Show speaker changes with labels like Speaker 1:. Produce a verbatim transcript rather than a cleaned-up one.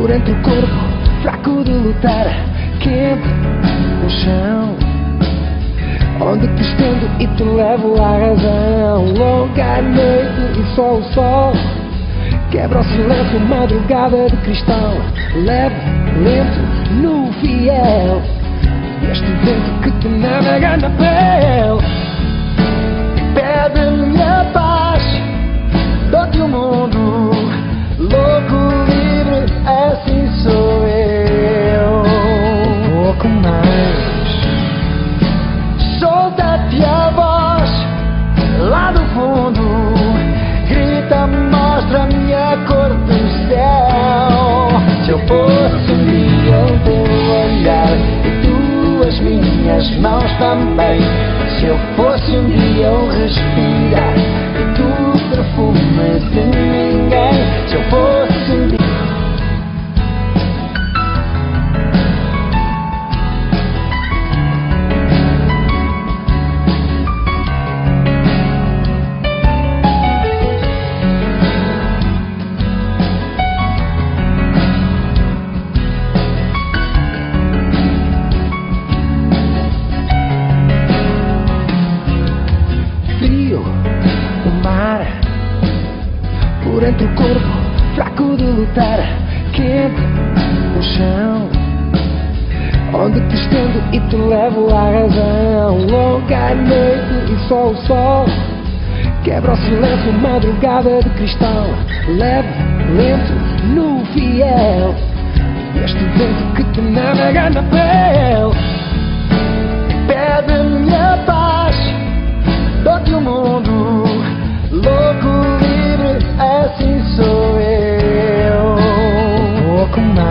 Speaker 1: por entre o corpo fraco de lutar, quente no chão, onde te estendo e te levo à razão. Longa noite e só o sol quebra o silêncio, madrugada de cristal, leve, lento, nu, fiel, este vento que te navega na pele. Pede-me a paz, dou-te o mundo, louco, livre, assim sou eu. Um pouco mais, solta-te a voz, lá do fundo, grita, mostra-me a cor do céu. Se eu fosse um dia o teu olhar e tu as minhas mãos também, se eu fosse um dia o respirar e tu perfume de ninguém, se eu fosse um dia por entre o corpo fraco de lutar, quente no chão, onde te estendo e te levo à razão. Longa noite e só o sol quebra o silêncio, madrugada de cristal, leve, lento, nu, fiel, este vento que te navega na pele. Pede-me a paz, dou-te o mundo, louco, livre, assim sou eu. Um pouco mais.